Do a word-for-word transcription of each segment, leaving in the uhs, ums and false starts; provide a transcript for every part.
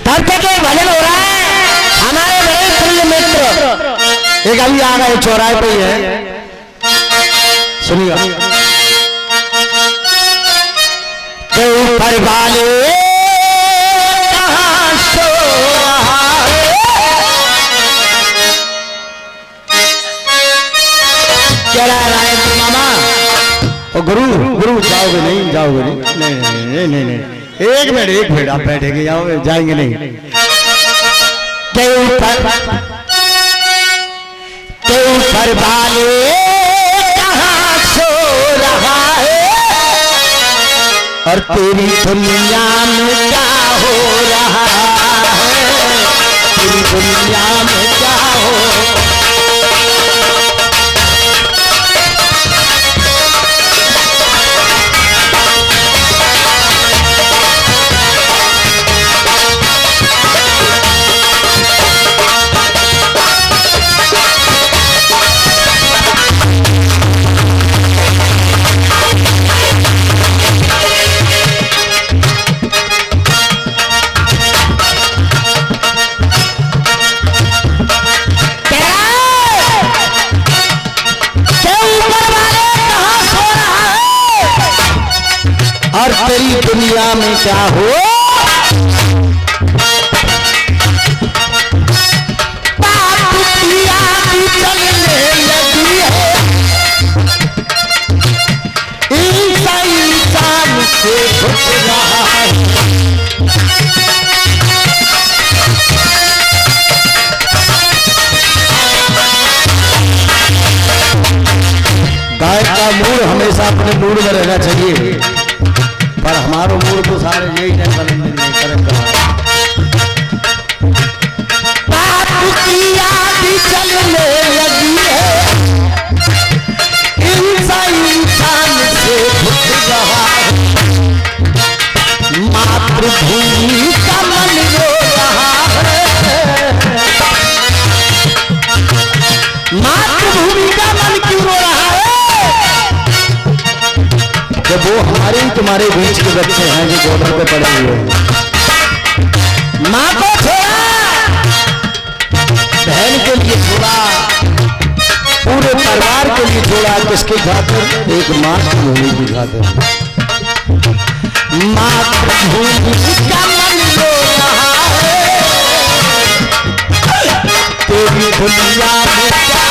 तब तक एक भजन हो रहा है हमारे बड़े प्रिय मित्र एक अभी आ गए चौराहे पे ही है, सुनिएगा। के ऊपर वाले कहाँ सो रहा है, क्या रहा है मामा? ओ गुरु गुरु जाओगे नहीं, जाओगे नहीं, नहीं नहीं नहीं नहीं एक मिनट एक मिनट आप बैठेंगे, जाओगे जाएंगे नहीं। के ऊपर के ऊपर वाले कहाँ सो रहा है, और तेरी दुनिया में क्या हो रहा है, तेरी दुनिया में क्या हो। और तेरी दुनिया में क्या हो। पाप की आग चलने लगी है, इंसान इंसान से घुट रहा है। गाय का मूड हमेशा अपने मूड में रहना चाहिए, पर हमारो मूड तो सारे यही नहीं बनेंगे नहीं करेंगे। पाप की आग चलने लगी है, इंसान इंसान से घुट रहा है। मातृभूमि का मन रो रहा है, मातृभूमि का मन क्यों रो रहा है? जब वो हमारे ही तुम्हारे बीच के बच्चे हैं जो बॉर्डर पे पड़े हुए हैं। माँ को छोड़ा, बहन के लिए छोड़ा, पूरे परिवार के लिए छोड़ा, किसके खातिर? एक मातृभूमि की खातिर। मातृभूमि का मन रो रहा है, तेरी दुनिया में क्या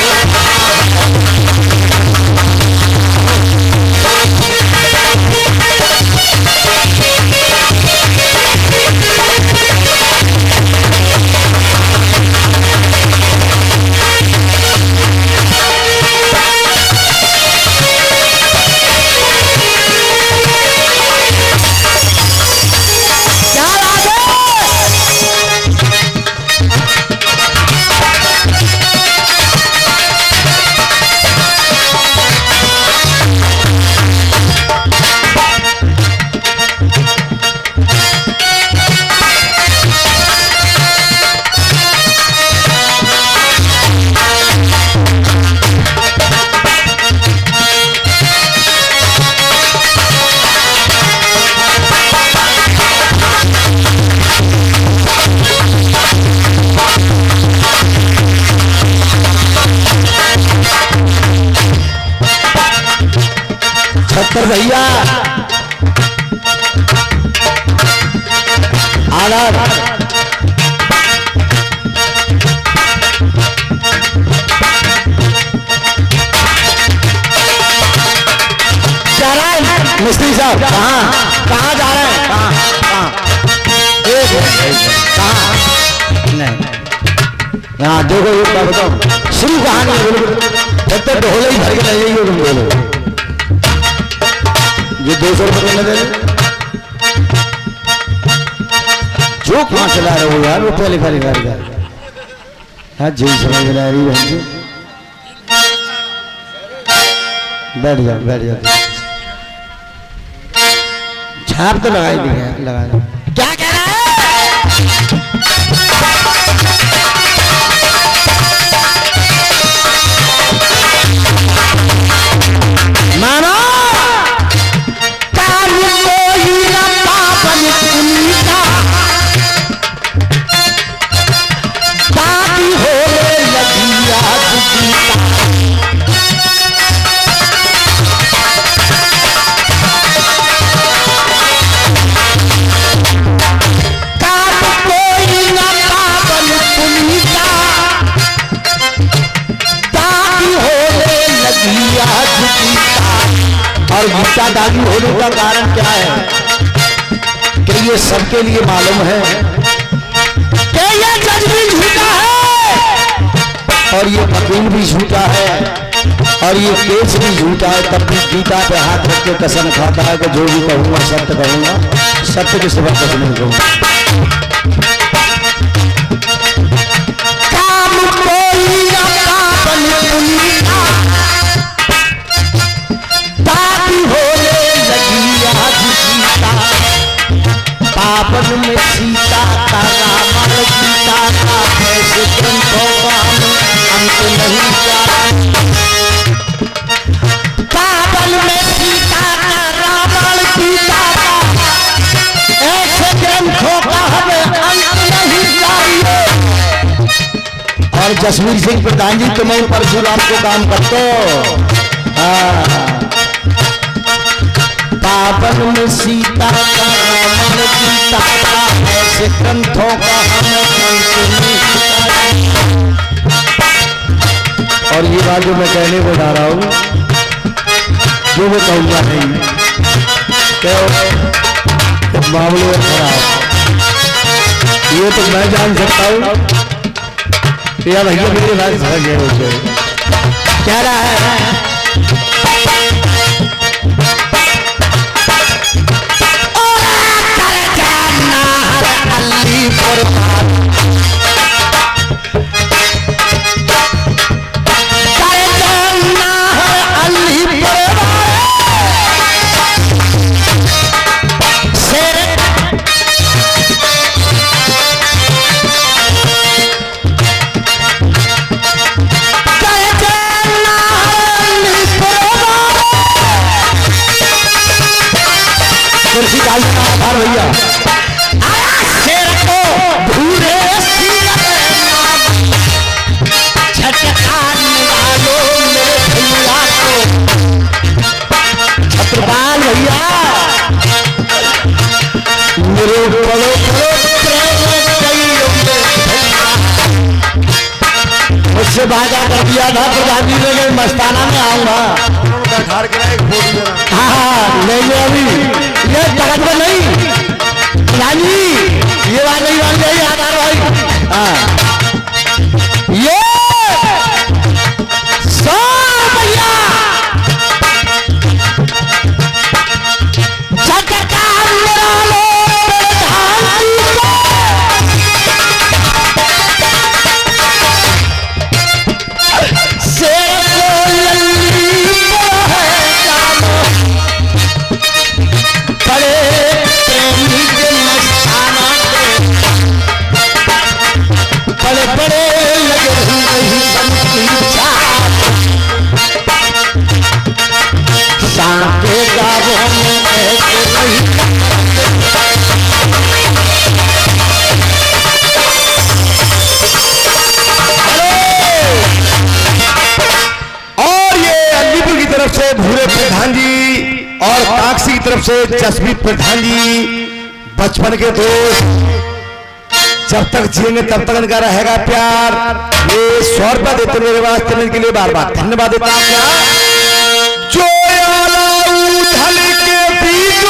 छत्तर भैया आदर मिस्त्री साहब कहाँ कहाँ जा रहे हैं? कहाँ कहाँ कहाँ नहीं यहाँ देखो एक बात बताओ, शुरू कहानी है बिल्कुल, जब तक ढोले ही भर के नहीं जाइए तुम बोलो। ये दो सौ रुपये में दे जो कहाँ चला रहे हो यार, वो पहले खाली गाड़ी का हाँ जी समझ में आ रही है। बैठ जाओ बैठ जाओ, छाप तो लगाई दी है, लगा दो। क्या कह रहा है? मानो काम कोई न पापन पुनीता, का कारण क्या है कि ये सबके लिए मालूम है कि ये जज भी झूठा है और ये वकील भी झूठा है और ये केस भी झूठा है। तब भी गीता पे हाथ रख के कसम खाता है कि जो भी कहूंगा सत्य कहूंगा, सत्य के सिवा कुछ नहीं कहूंगा। काम कोई अपन पुनीता दादी होने लगी आज सीता, पावन में सीता का रावण गीता का ऐसे ग्रंथों का अंत नहीं जाना। पावन में सीता का रावण गीता का ऐसे ग्रंथों का हमें अंत नहीं चाहिए। और जसवीर सिंह प्रधान जी तो मैं परशुराम को काम करते हो। पावन में सीता का रावण गीता का ऐसे ग्रंथों का हमें अंत नहीं चाहिए। और ये बात जो मैं कहने को जा रहा हूं, जो मैं कहूंगा नहीं तो मामले में खराब, ये तो मैं जान सकता हूं। या भैया मेरे बात समझ गए उसे कह रहा है भैया शेर को भूरे छटकाने वालों मेरे भैया को, छत्रपाल भैया मेरे बड़ो बड़ो मुझसे वादा कर दिया था प्रधान जी ने मस्ताना में आऊंगा। हाँ नहीं अभी ये जगत में नहीं रानी, ये बात नहीं मान जाइए आधार भाई। हाँ ये सौ भैया तरफ से जसवीर प्रधान जी बचपन के दोस्त, जब तक जिएंगे तब तक इनका रहेगा प्यार। ये सौ रुपया देते मेरे वास्ते के लिए बार बार धन्यवाद देता हूं। जो उथल के बीच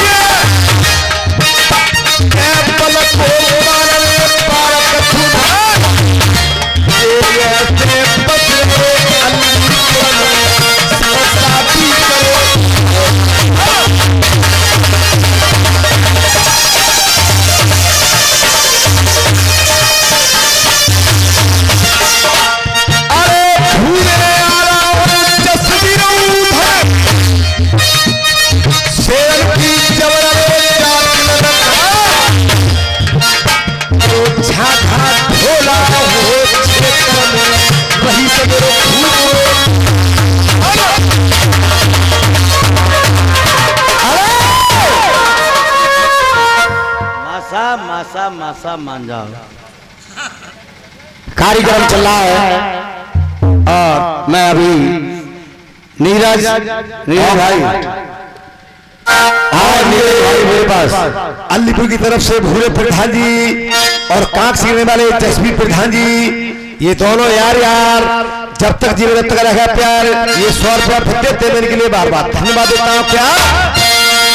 मासा मासा मान जाओ। कार्यक्रम चल रहा है और मैं अभी नीरज नीरज भाई और नीरज भाई मेरे पास अलीपुर की तरफ से भूरे प्रधान जी और कांक सीखने वाले जसवीर प्रधान जी, ये दोनों यार यार जब तक जीवन तक रहेगा प्यार। ये सौ रुपया देने के लिए बार बार धन्यवाद देता हूँ। क्या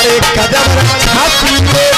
अरे गजब रखा तुमने